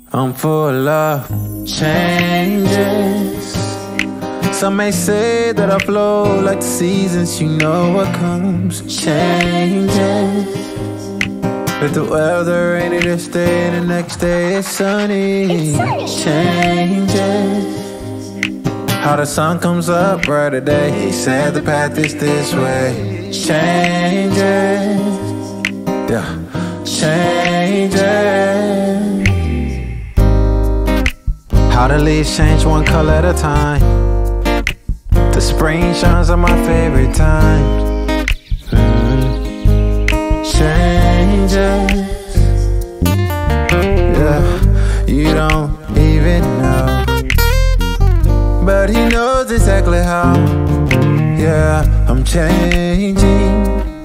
I'm full of changes. Some may say that I flow like the seasons. You know what comes, changes. If the weather rainy this day, the next day it's sunny. Changes. How the sun comes up brighter day. He said the path is this way. Changes. Yeah. Changes. How the leaves change one color at a time. The spring shines on my favorite times. Changes. Yeah, you don't even know, but he knows exactly how. Yeah, I'm changing.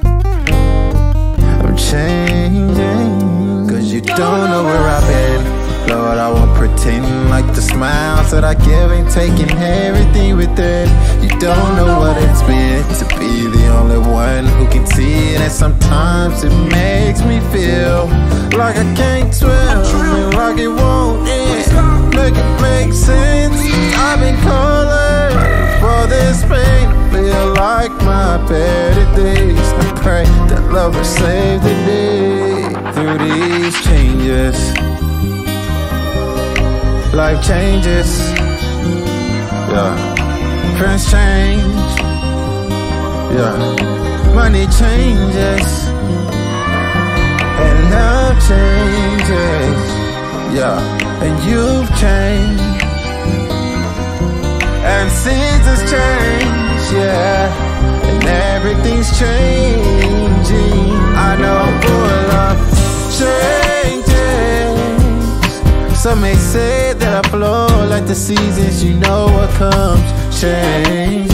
I'm changing. Cause you don't know where I've been. Lord, I won't pretend like the smiles that I give ain't taking everything within. You don't know what it's been to be the only one who can see it. And sometimes it makes me feel like I can't swim, and like it won't end. Make it make sense. I've been calling for this pain to feel like my better days. I pray that love will save the day through these changes. Life changes, yeah. Friends change, yeah. Money changes, and love changes, yeah. And you've changed, and seasons change, yeah. And everything's changing. I know full of changes. Some may say that I flow like the seasons. You know what comes,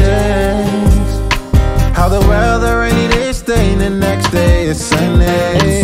changes. How the weather rainy this day and the next day is sunny.